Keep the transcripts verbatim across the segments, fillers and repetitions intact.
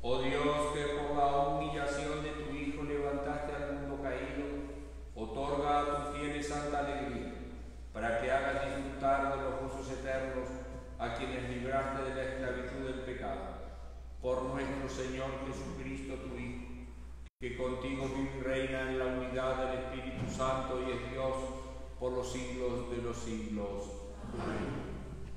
Oh Dios, que por la humillación de tu Hijo levantaste al mundo caído, otorga a tus fieles santa alegría, para que hagas disfrutar de los gozos eternos a quienes libraste de la esclavitud del pecado. Por nuestro Señor Jesucristo, tu Hijo, que contigo vive y reina en la unidad del Espíritu Santo y es Dios por los siglos de los siglos. Amén.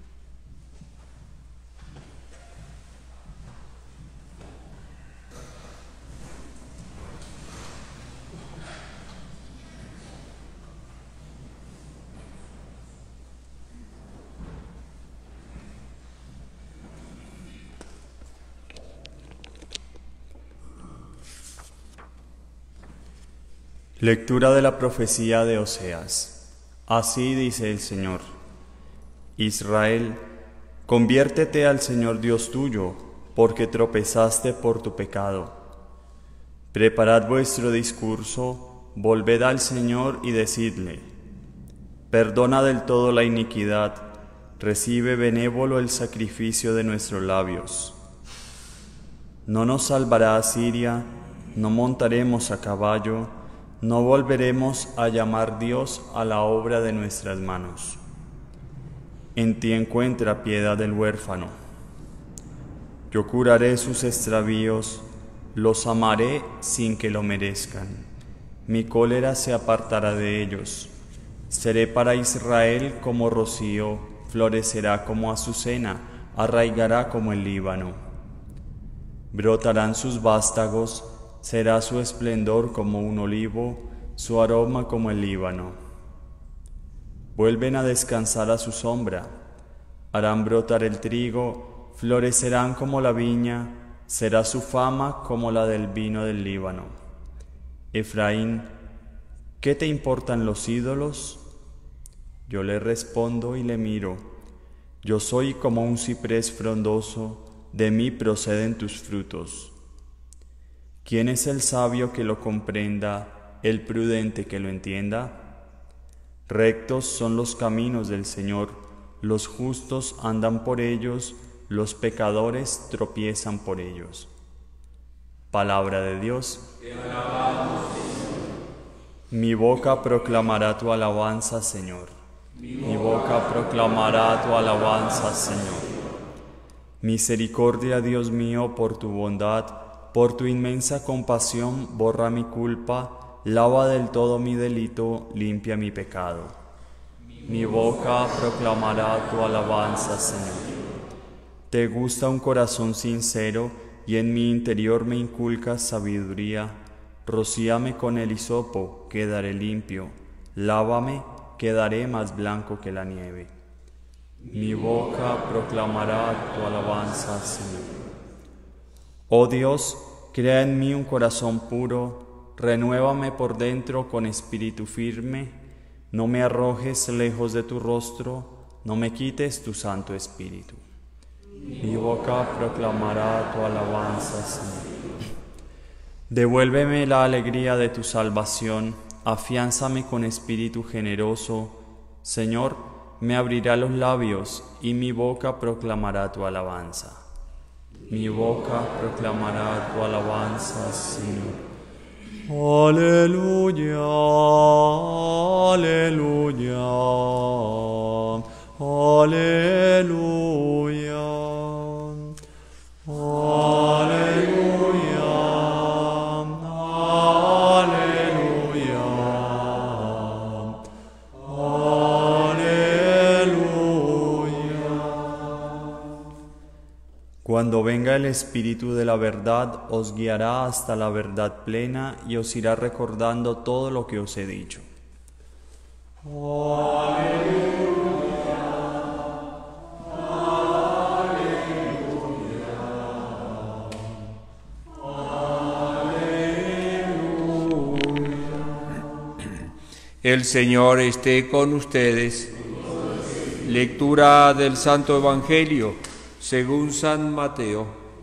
Lectura de la profecía de Oseas. Así dice el Señor: Israel, conviértete al Señor Dios tuyo, porque tropezaste por tu pecado. Preparad vuestro discurso, volved al Señor y decidle: perdona del todo la iniquidad, recibe benévolo el sacrificio de nuestros labios. No nos salvará Asiria, no montaremos a caballo, no volveremos a llamar Dios a la obra de nuestras manos. En ti encuentra piedad del huérfano. Yo curaré sus extravíos, los amaré sin que lo merezcan. Mi cólera se apartará de ellos. Seré para Israel como rocío, florecerá como azucena, arraigará como el Líbano. Brotarán sus vástagos, será su esplendor como un olivo, su aroma como el Líbano. Vuelven a descansar a su sombra, harán brotar el trigo, florecerán como la viña, será su fama como la del vino del Líbano. Efraín, ¿qué te importan los ídolos? Yo le respondo y le miro. Yo soy como un ciprés frondoso, de mí proceden tus frutos. ¿Quién es el sabio que lo comprenda, el prudente que lo entienda? Rectos son los caminos del Señor, los justos andan por ellos, los pecadores tropiezan por ellos. Palabra de Dios. Te alabamos, Señor. Mi boca proclamará tu alabanza, Señor. Mi boca proclamará tu alabanza, Señor. Misericordia, Dios mío, por tu bondad, por tu inmensa compasión, borra mi culpa, lava del todo mi delito, limpia mi pecado. Mi boca proclamará tu alabanza, Señor. Te gusta un corazón sincero, y en mi interior me inculcas sabiduría. Rocíame con el hisopo, quedaré limpio. Lávame, quedaré más blanco que la nieve. Mi boca proclamará tu alabanza, Señor. Oh Dios, crea en mí un corazón puro, renuévame por dentro con espíritu firme, no me arrojes lejos de tu rostro, no me quites tu santo espíritu. Mi boca proclamará tu alabanza, Señor. Devuélveme la alegría de tu salvación, afiánzame con espíritu generoso. Señor, me abrirá los labios y mi boca proclamará tu alabanza. Mi boca proclamará tu alabanza, Señor. Aleluya, aleluya, aleluya, aleluya, aleluya, aleluya. Cuando venga el Espíritu de la verdad, os guiará hasta la verdad plena y os irá recordando todo lo que os he dicho. Aleluya. El Señor esté con ustedes. Lectura del Santo Evangelio según San Mateo.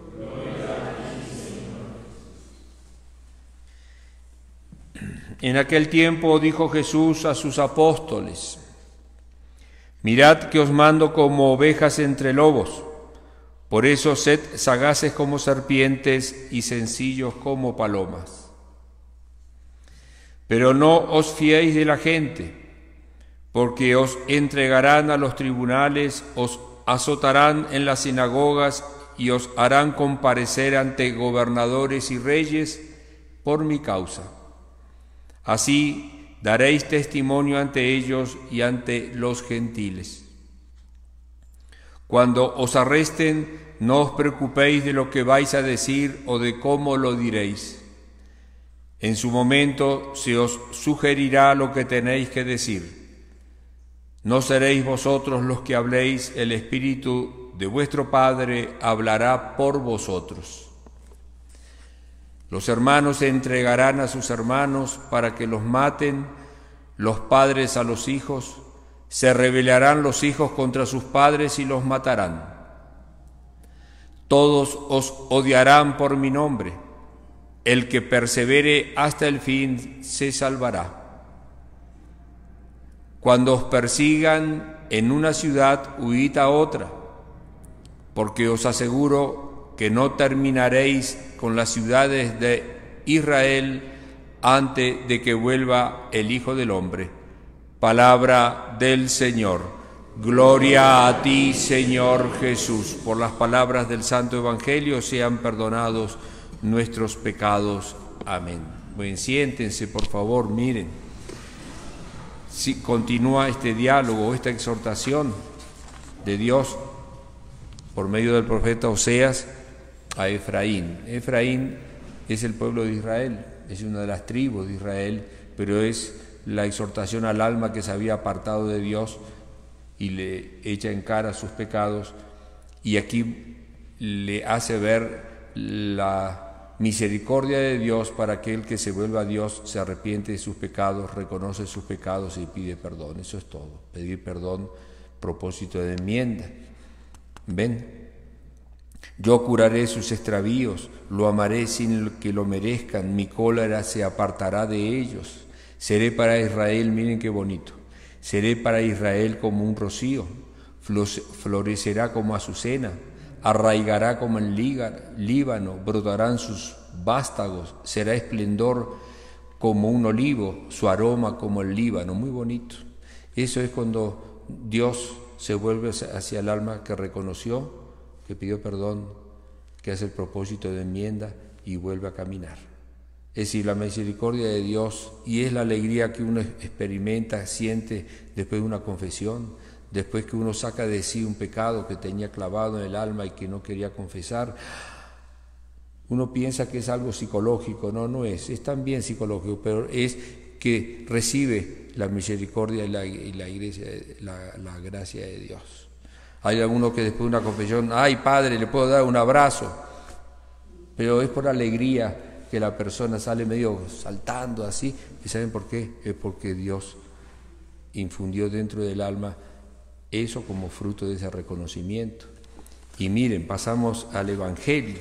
En aquel tiempo dijo Jesús a sus apóstoles: mirad que os mando como ovejas entre lobos. Por eso sed sagaces como serpientes y sencillos como palomas. Pero no os fiéis de la gente, porque os entregarán a los tribunales, os azotarán en las sinagogas y os harán comparecer ante gobernadores y reyes por mi causa. Así daréis testimonio ante ellos y ante los gentiles. Cuando os arresten, no os preocupéis de lo que vais a decir o de cómo lo diréis. En su momento se os sugerirá lo que tenéis que decir. No seréis vosotros los que habléis, el Espíritu de vuestro Padre hablará por vosotros. Los hermanos se entregarán a sus hermanos para que los maten, los padres a los hijos. Se rebelarán los hijos contra sus padres y los matarán. Todos os odiarán por mi nombre. El que persevere hasta el fin se salvará. Cuando os persigan en una ciudad, huid a otra, porque os aseguro que no terminaréis con las ciudades de Israel antes de que vuelva el Hijo del Hombre. Palabra del Señor. Gloria a ti, Señor Jesús. Por las palabras del Santo Evangelio sean perdonados nuestros pecados. Amén. Bueno, siéntense, por favor, miren. Si continúa este diálogo, esta exhortación de Dios por medio del profeta Oseas a Efraín. Efraín es el pueblo de Israel, es una de las tribus de Israel, pero es la exhortación al alma que se había apartado de Dios y le echa en cara sus pecados, y aquí le hace ver la misericordia de Dios para aquel que se vuelva a Dios, se arrepiente de sus pecados, reconoce sus pecados y pide perdón. Eso es todo, pedir perdón, propósito de enmienda. ¿Ven? Yo curaré sus extravíos, lo amaré sin que lo merezcan, mi cólera se apartará de ellos. Seré para Israel, miren qué bonito, seré para Israel como un rocío, florecerá como azucena, arraigará como el Líbano, brotarán sus vástagos, será esplendor como un olivo, su aroma como el Líbano, muy bonito. Eso es cuando Dios se vuelve hacia el alma que reconoció, que pidió perdón, que hace el propósito de enmienda y vuelve a caminar. Es decir, la misericordia de Dios, y es la alegría que uno experimenta, siente después de una confesión, después que uno saca de sí un pecado que tenía clavado en el alma y que no quería confesar. Uno piensa que es algo psicológico, no, no es, es también psicológico, pero es que recibe la misericordia y la, y la, iglesia, la, la gracia de Dios. Hay algunos que después de una confesión, ay Padre, le puedo dar un abrazo, pero es por alegría que la persona sale medio saltando así. ¿Y saben por qué? Es porque Dios infundió dentro del alma eso como fruto de ese reconocimiento. Y miren, pasamos al Evangelio.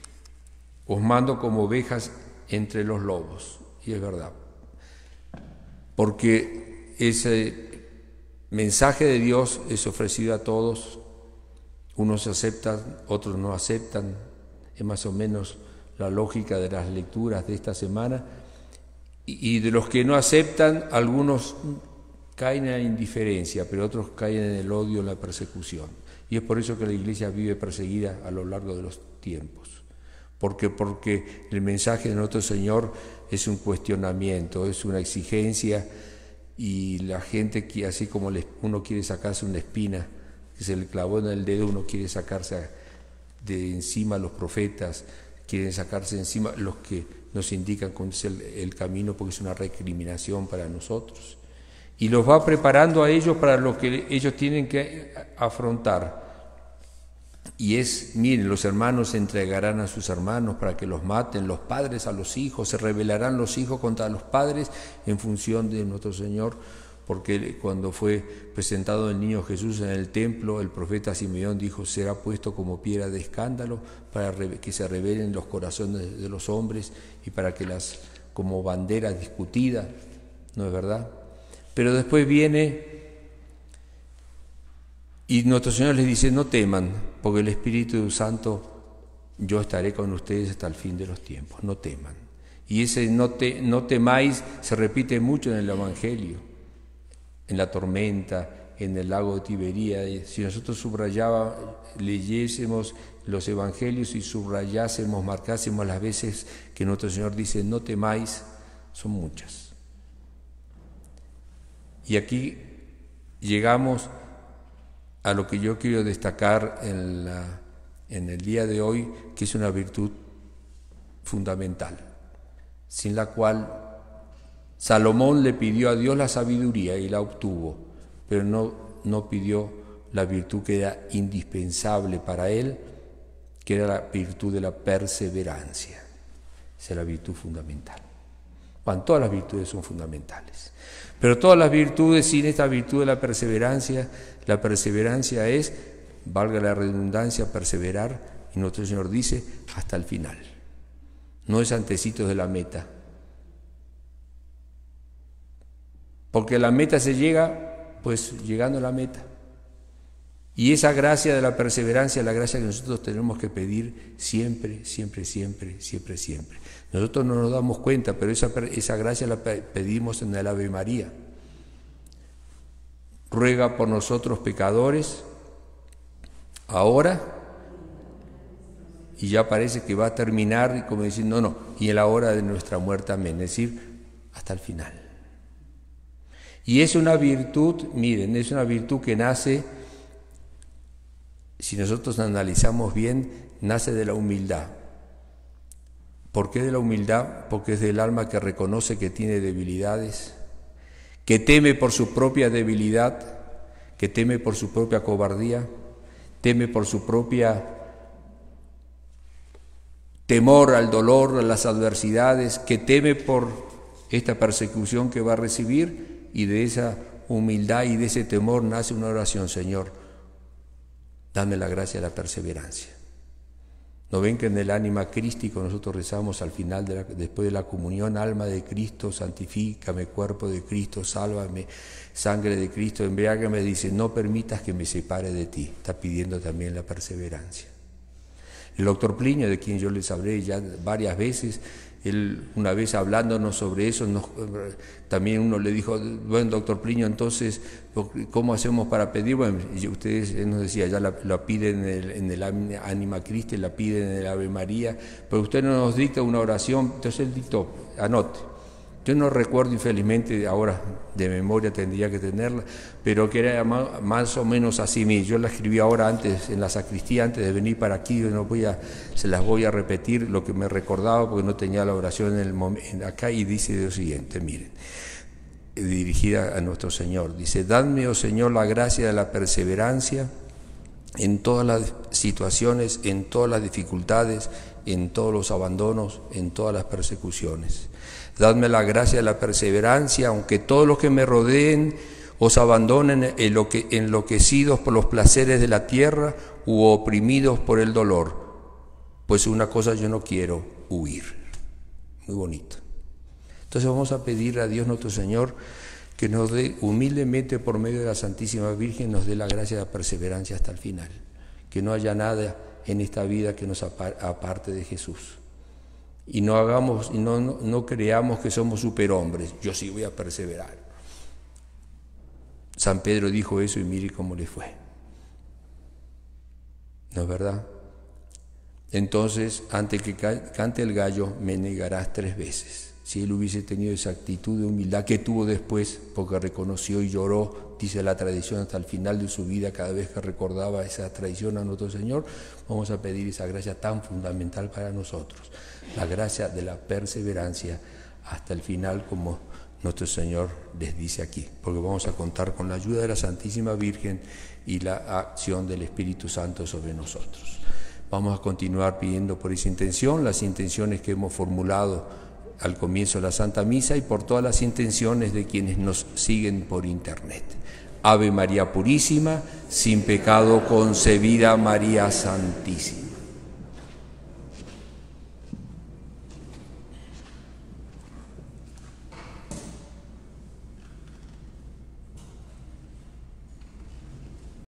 Os mando como ovejas entre los lobos. Y es verdad. Porque ese mensaje de Dios es ofrecido a todos. Unos aceptan, otros no aceptan. Es más o menos la lógica de las lecturas de esta semana, y de los que no aceptan, algunos caen en la indiferencia, pero otros caen en el odio, en la persecución. Y es por eso que la Iglesia vive perseguida a lo largo de los tiempos, porque, porque el mensaje de nuestro Señor es un cuestionamiento, es una exigencia, y la gente, que así como uno quiere sacarse una espina que se le clavó en el dedo, uno quiere sacarse de encima a los profetas, quieren sacarse encima los que nos indican cuál es el, el camino, porque es una recriminación para nosotros. Y los va preparando a ellos para lo que ellos tienen que afrontar. Y es, miren, los hermanos se entregarán a sus hermanos para que los maten, los padres a los hijos, se rebelarán los hijos contra los padres en función de nuestro Señor, porque cuando fue presentado el niño Jesús en el templo, el profeta Simeón dijo, será puesto como piedra de escándalo para que se rebelen los corazones de los hombres y para que las, como bandera discutida, ¿no es verdad? Pero después viene Y nuestro Señor les dice, no teman, porque el Espíritu Santo, yo estaré con ustedes hasta el fin de los tiempos, no teman. Y ese no, te, no temáis se repite mucho en el Evangelio, en la tormenta, en el lago de Tiberíades. Si nosotros subrayaba, leyésemos los Evangelios y subrayásemos, marcásemos las veces que nuestro Señor dice, no temáis, son muchas. Y aquí llegamos a lo que yo quiero destacar en, la, en el día de hoy, que es una virtud fundamental, sin la cual Salomón le pidió a Dios la sabiduría y la obtuvo, pero no, no pidió la virtud que era indispensable para él, que era la virtud de la perseverancia. Esa es la virtud fundamental. Bueno, todas las virtudes son fundamentales, pero todas las virtudes, sin esta virtud de la perseverancia, la perseverancia es, valga la redundancia, perseverar, y nuestro Señor dice, hasta el final. No es antecitos de la meta, porque la meta se llega, pues llegando a la meta. Y esa gracia de la perseverancia es la gracia que nosotros tenemos que pedir siempre, siempre, siempre, siempre, siempre. Nosotros no nos damos cuenta, pero esa, esa gracia la pedimos en el Ave María. Ruega por nosotros pecadores, ahora, y ya parece que va a terminar, y como decir, no, no, y en la hora de nuestra muerte, amén, es decir, hasta el final. Y es una virtud, miren, es una virtud que nace, si nosotros analizamos bien, nace de la humildad. ¿Por qué de la humildad? Porque es del alma que reconoce que tiene debilidades, que teme por su propia debilidad, que teme por su propia cobardía, teme por su propia temor al dolor, a las adversidades, que teme por esta persecución que va a recibir, y de esa humildad y de ese temor nace una oración: Señor, dame la gracia de la perseverancia. ¿No ven que en el ánima crístico nosotros rezamos al final, de la, después de la comunión, alma de Cristo, santifícame, cuerpo de Cristo, sálvame, sangre de Cristo, embriágame? Dice, no permitas que me separe de ti. Está pidiendo también la perseverancia. El doctor Plinio, de quien yo les hablé ya varias veces, él una vez hablándonos sobre eso, nos, también uno le dijo, bueno, doctor Plinio, entonces, ¿cómo hacemos para pedir? Bueno, y ustedes, él nos decía, ya la, la piden en el, en el Ánima Christi, la piden en el Ave María, pero usted no nos dicta una oración. Entonces él dictó, anote. Yo no recuerdo, infelizmente, ahora de memoria tendría que tenerla, pero que era más, más o menos así mismo. Yo la escribí ahora antes, en la sacristía, antes de venir para aquí. Yo no voy a, se las voy a repetir lo que me recordaba, porque no tenía la oración en el momento, acá, y dice lo siguiente, miren, dirigida a nuestro Señor. Dice, dadme, oh Señor, la gracia de la perseverancia en todas las situaciones, en todas las dificultades, en todos los abandonos, en todas las persecuciones. Dadme la gracia de la perseverancia, aunque todos los que me rodeen os abandonen enloquecidos por los placeres de la tierra u oprimidos por el dolor. Pues una cosa yo no quiero, huir. Muy bonito. Entonces vamos a pedir a Dios nuestro Señor que nos dé humildemente, por medio de la Santísima Virgen, nos dé la gracia de la perseverancia hasta el final. Que no haya nada en esta vida que nos aparte de Jesús. Y no hagamos, y no, no, no creamos que somos superhombres. Yo sí voy a perseverar. San Pedro dijo eso y mire cómo le fue. ¿No es verdad? Entonces, antes que cante el gallo, me negarás tres veces. Si él hubiese tenido esa actitud de humildad que tuvo después, porque reconoció y lloró, dice la tradición, hasta el final de su vida, cada vez que recordaba esa traición a nuestro Señor, vamos a pedir esa gracia tan fundamental para nosotros, la gracia de la perseverancia hasta el final, como nuestro Señor les dice aquí, porque vamos a contar con la ayuda de la Santísima Virgen y la acción del Espíritu Santo sobre nosotros. Vamos a continuar pidiendo por esa intención, las intenciones que hemos formulado al comienzo de la Santa Misa y por todas las intenciones de quienes nos siguen por internet. Ave María Purísima, sin pecado concebida, María Santísima.